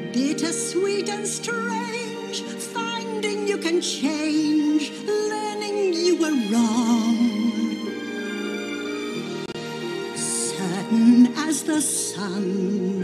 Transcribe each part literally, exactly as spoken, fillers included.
Bittersweet and strange, finding you can change, learning you were wrong. Certain as the sun,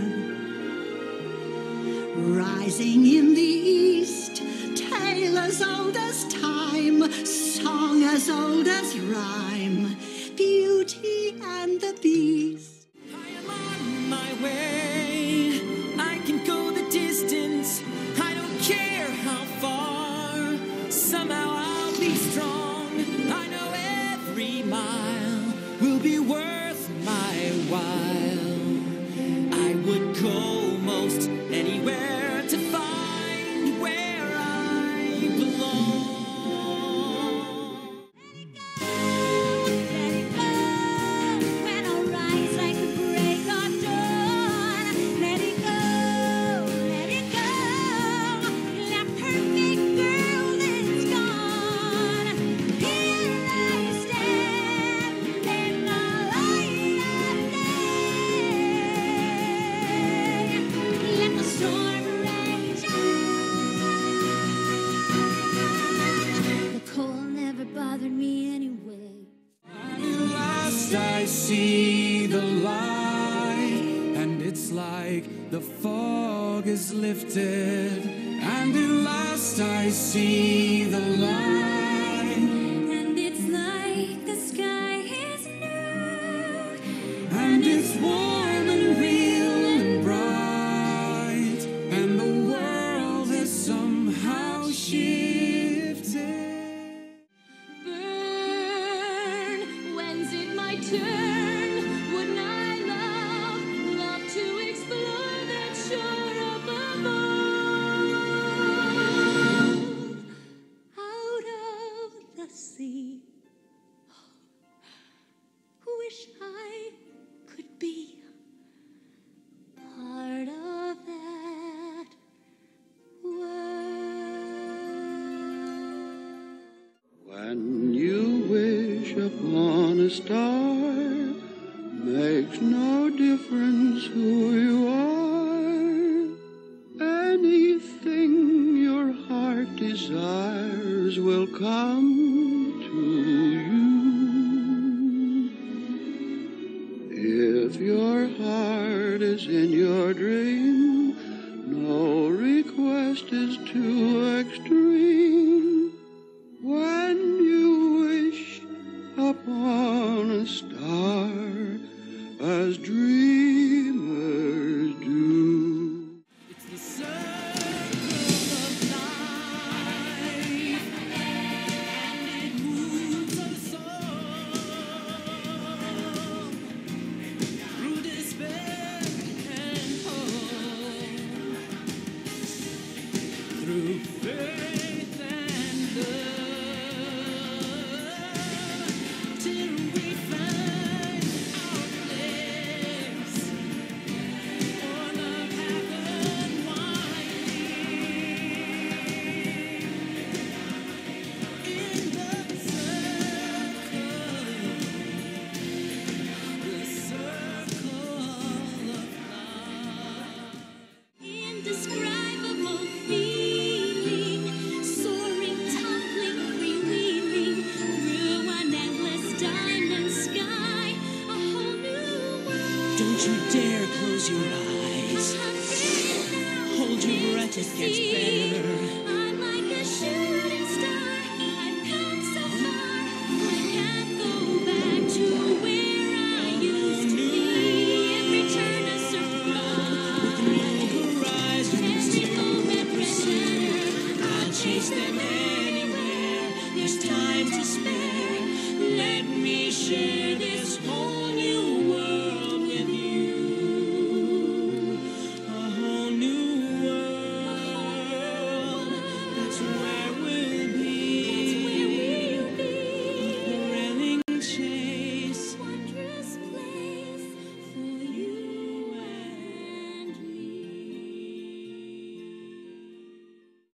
rising in the east, tale as old as time, song as old as rhyme, Beauty and the Beast. I am on my way, I can go the distance, I don't care how far, somehow I'll be strong, I know every mile will be worth my while. I would go most anywhere to find where I belong. Let it go, when I rise like the break of dawn. Let it go, let it go, that perfect girl that's gone. Here I stand in the light of day. Let the storm rage on. The cold never bothered me anyway. At last I see the light, and it's like the fog is lifted. And at last I see the light, And it's like the sky is new. and it's warm and real and bright, and the world has somehow shifted. Burn, when's it my turn? Wouldn't I love, love to explore that shore up above? Out of the sea. Wish I could be part of that world. When you wish upon a star, makes no difference who you are. Anything your heart desires will come to you. If your heart is in your dream, no request is too extreme. When you wish upon a star, as dreamers do. It's the circle of life, and it moves us all through despair and hope, through faith and love, till we find our place on the path unwinding in the circle, the circle of life. Indescribable feeling, soaring, tumbling, freewheeling through an endless diamond sky, a whole new world. Don't you dare close your eyes. Hold your breath, it gets better.